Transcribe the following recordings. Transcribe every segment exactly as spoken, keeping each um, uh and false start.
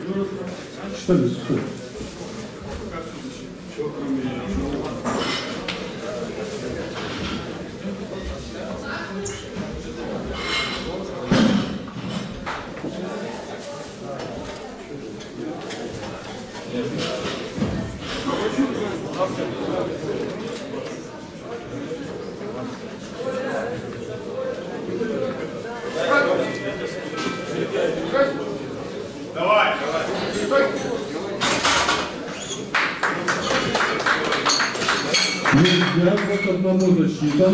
Что ли? Что? Давай, давай. Есть к одному засчитан.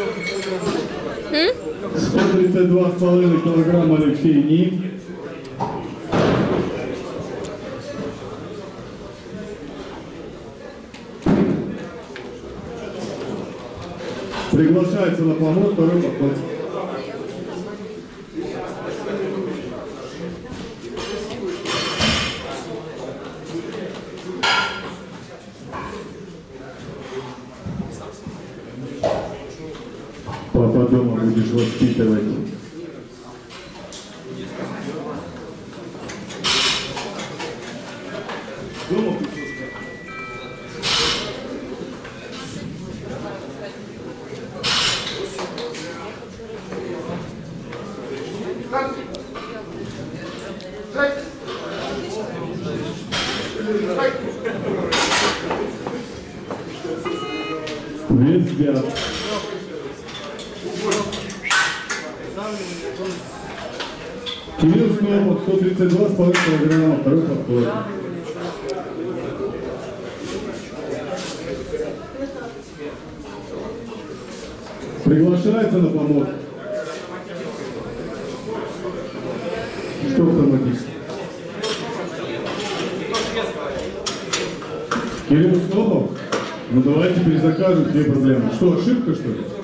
сто тридцать два с половиной килограмма Алексей Ни. Приглашается на помост второй подход. Папа дома будешь воспитывать. Дома присутствует. Вес взят. Кирилл Снопов, сто тридцать два с половиной килограмма, второй подход. Приглашается на помост. Что автоматически? Кирилл Снопов? Ну давайте перезакажем, две проблемы. Что, ошибка что ли?